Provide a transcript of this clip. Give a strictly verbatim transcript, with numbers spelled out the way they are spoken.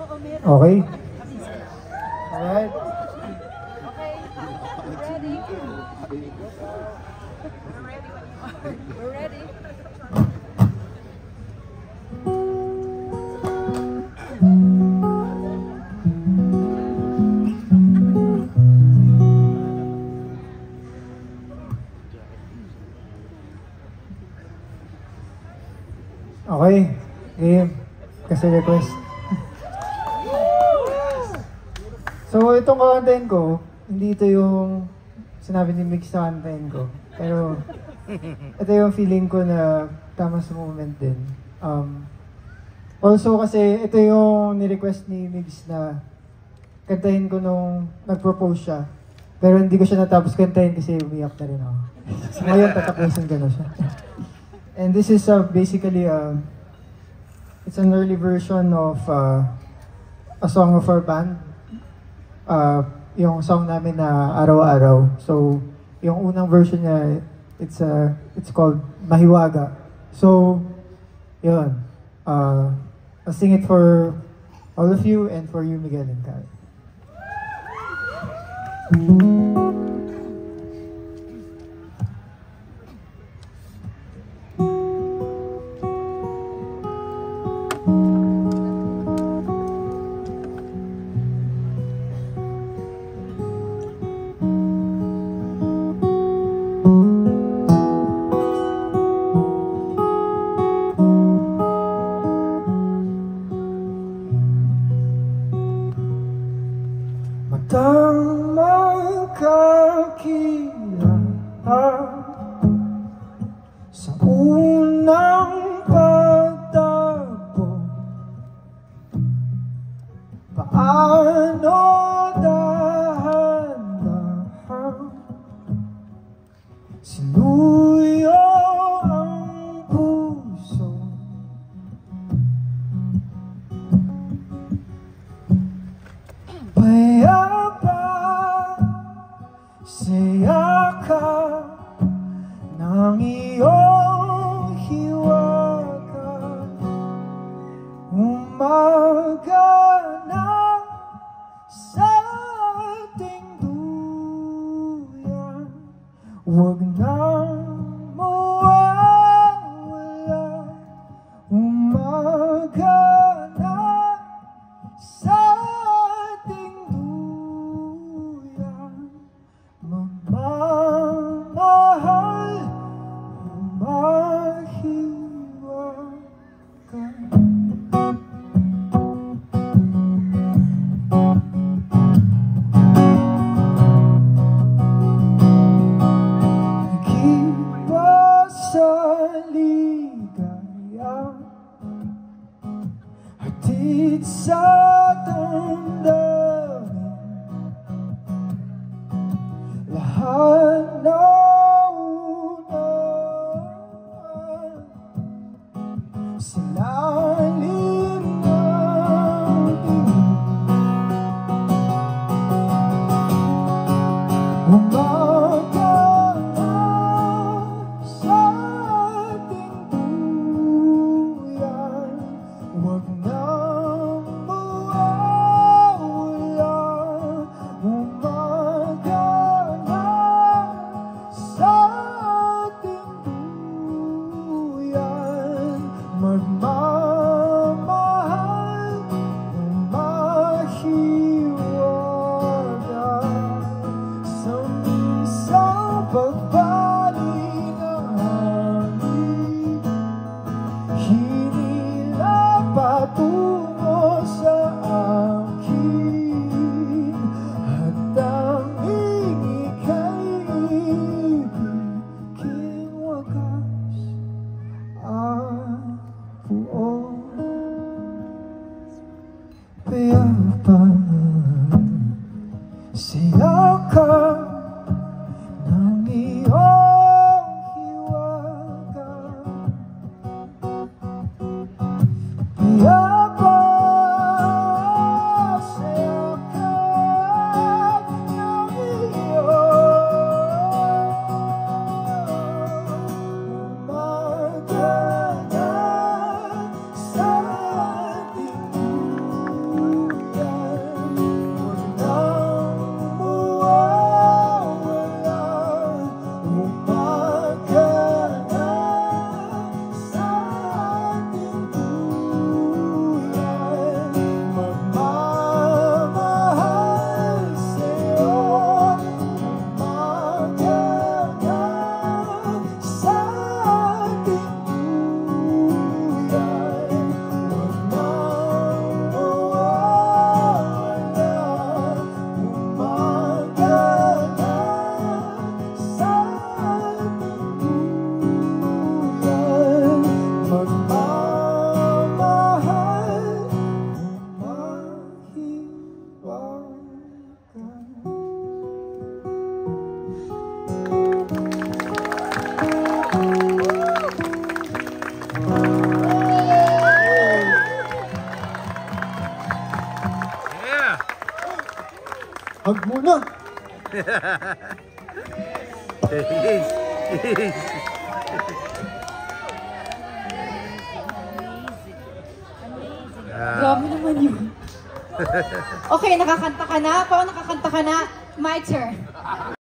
Okay. Alright. Okay. Ready? We're ready. Okay. Game. Kasi request. So, itong kakantahin ko, hindi ito yung sinabi ni Mix sa kantahin ko. Pero, ito yung feeling ko na tama sa moment din. Um, also, kasi ito yung ni-request ni Mix na kantahin ko nung nag-propose siya. Pero hindi ko siya natapos kantahin kasi umiyak na rin ako. So, ngayon, tatapusin ko na siya. And this is uh, basically, uh, it's an early version of uh, a song of our band. Uh, yung song namin na Araw-Araw. So, yung unang version niya, it's uh, it's called Mahiwaga. So, yun. Uh, I'll sing it for all of you and for you, Miguel and Kyle. Matang magkakilala sa unang pagtagpo, paano dahan-dahan sinuyo ang puso. Saya ka ng iyong hiwaga, umaga na sa ating duyan. Huwag nang mawawala, umaga na sa ating duyan. Magmamahal, mahiwaga. Nag-iba sa ligaya, hatid sa damdamin, lahat na una sa lalim ng dilim. Umaga na sa ating duyan, huwag nang mawawala, umaga na sa ating duyan. Magmamahal, mahiwaga sa minsang pagbalik ng hangin, hinila patungo sa akin, at tanging ika'y ibiging wagas at buo. Payapa, saya ka ng iyong hiwaga. Payapa, saya ka ng iyong umaga na sa ating Hug muna! Yes. Yes. Grabe naman yun. Okay, nakakanta ka na? Pao nakakanta ka na? My turn.